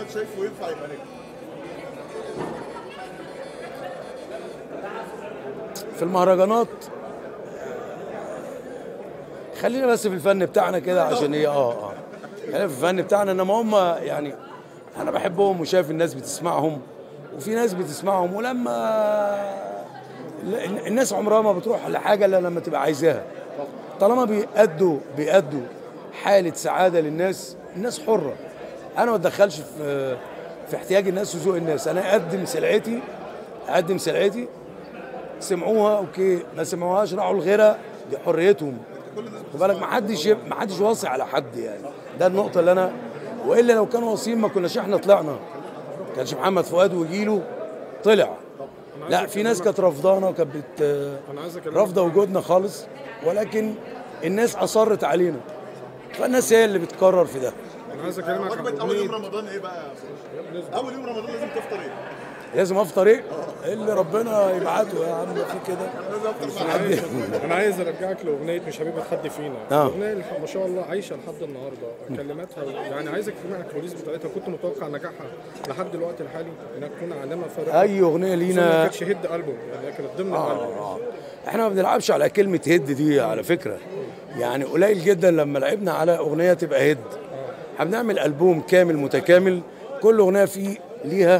حضرتك شايفه ينفع يبقى نجم؟ في المهرجانات خلينا بس في الفن بتاعنا كده، عشان ايه خلينا في الفن بتاعنا. انما هم يعني انا بحبهم وشايف الناس بتسمعهم، وفي ناس بتسمعهم، ولما الناس عمرها ما بتروح لحاجه الا لما تبقى عايزاها. طالما بيأدوا حاله سعاده للناس، الناس حره. انا ما اتدخلش في احتياج الناس وذوق الناس. انا اقدم سلعتي، سمعوها اوكي، ما سمعوهاش راحوا لغيرها، دي حريتهم. خد بالك، ما حدش واصي على حد يعني. ده النقطه اللي انا، والا لو كانوا واصيين ما كناش احنا طلعنا. ما كانش محمد فؤاد وجيله طلع. لا، في ناس كانت رافضانا وكانت رافضه وجودنا خالص، ولكن الناس اصرت علينا، فالناس هي اللي بتقرر في ده. انا عايز اكلمك عن وجبه اول يوم رمضان ايه بقى؟ اول يوم رمضان لازم تفطر ايه؟ لازم افطر ايه؟ اللي ربنا يبعته يا عم، في كده. انا عايز ارجعك لاغنيه مش حبيبه حد فينا. الاغنيه اللي ما شاء الله عايشه لحد النهارده، كلماتها يعني عايزك تسمع الكواليس بتاعتها. كنت متوقع نجاحها لحد الوقت الحالي انها تكون عالمه فارقه. اي اغنيه لينا ما كانتش هيد البوم، يعني كانت ضمن الالبوم. احنا ما بنلعبش على كلمه هيد دي على فكره، يعني قليل جدا لما لعبنا على اغنيه تبقى هيد. احنا بنعمل البوم كامل متكامل، كل اغنيه فيه ليها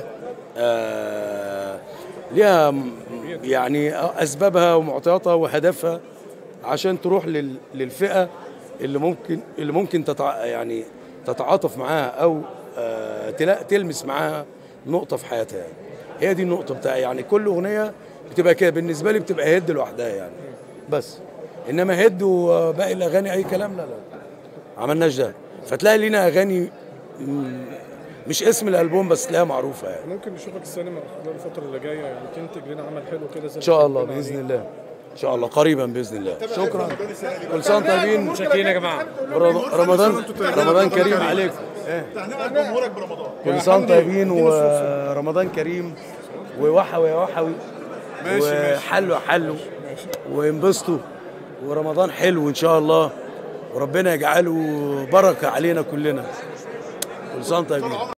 يعني اسبابها ومعطياتها وهدفها، عشان تروح للفئه اللي ممكن يعني تتعاطف معاها، او تلمس معاها نقطه في حياتها. يعني هي دي النقطه بتاعي. يعني كل اغنيه بتبقى كده بالنسبه لي، بتبقى هيد لوحدها يعني. بس انما هيد وباقي الاغاني اي كلام، لا عملناش ده. فتلاقي لينا اغاني مش اسم الالبوم بس تلاقيها معروفه يعني. ممكن نشوفك السينما خلال الفتره اللي جايه، يعني تنتج لنا عمل حلو كده ان شاء الله باذن الله، ان شاء الله قريبا باذن الله. شكرا، كل سنه وانتم طيبين. متشكرين يا جماعه. رمضان كريم عليكم. تهنئه جمهورك برمضان. كل سنه وانتم طيبين ورمضان كريم، ووحوي يا وحوي، وحلوا وانبسطوا، ورمضان حلو ان شاء الله، وربنا يجعله بركه علينا كلنا. كل سنه وانتم طيبين.